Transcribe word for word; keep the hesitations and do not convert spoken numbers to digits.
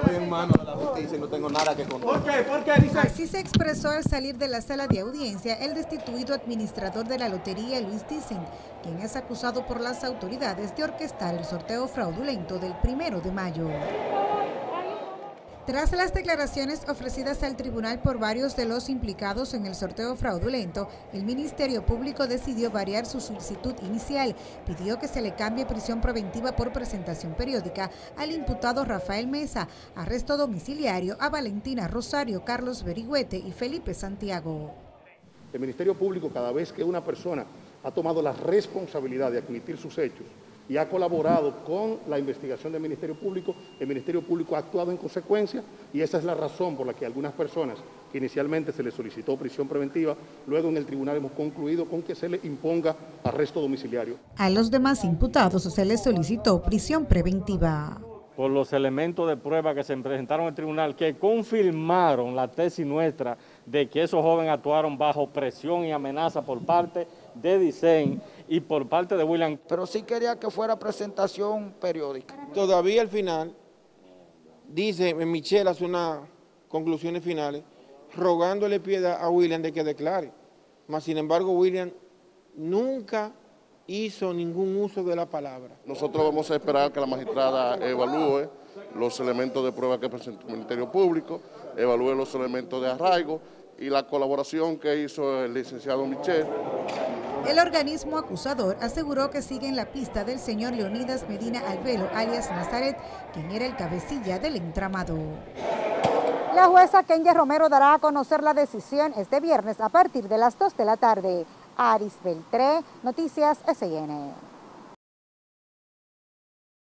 estoy en manos de la justicia y no tengo nada que contar. ¿Por qué? ¿Por qué? Dice. Así se expresó al salir de la sala de audiencia el destituido administrador de la lotería, Luis Thyssen, quien es acusado por las autoridades de orquestar el sorteo fraudulento del primero de mayo. Tras las declaraciones ofrecidas al tribunal por varios de los implicados en el sorteo fraudulento, el Ministerio Público decidió variar su solicitud inicial. Pidió que se le cambie prisión preventiva por presentación periódica al imputado Rafael Mesa, arresto domiciliario a Valentina Rosario, Carlos Berigüete y Felipe Santiago. El Ministerio Público, cada vez que una persona ha tomado la responsabilidad de admitir sus hechos y ha colaborado con la investigación del Ministerio Público, el Ministerio Público ha actuado en consecuencia, y esa es la razón por la que algunas personas que inicialmente se les solicitó prisión preventiva, luego en el tribunal hemos concluido con que se les imponga arresto domiciliario. A los demás imputados se les solicitó prisión preventiva. Por los elementos de prueba que se presentaron al tribunal, que confirmaron la tesis nuestra de que esos jóvenes actuaron bajo presión y amenaza por parte de Thyssen y por parte de William. Pero sí quería que fuera presentación periódica. Todavía al final, dice Michelle, hace unas conclusiones finales, rogándole piedad a William de que declare. Mas, sin embargo, William nunca hizo ningún uso de la palabra. Nosotros vamos a esperar que la magistrada evalúe los elementos de prueba que presentó el Ministerio Público, evalúe los elementos de arraigo y la colaboración que hizo el licenciado Michel. El organismo acusador aseguró que sigue en la pista del señor Leonidas Medina Albelo, alias Nazaret, quien era el cabecilla del entramado. La jueza Kenya Romero dará a conocer la decisión este viernes a partir de las dos de la tarde. Aris Beltré, Noticias S I N.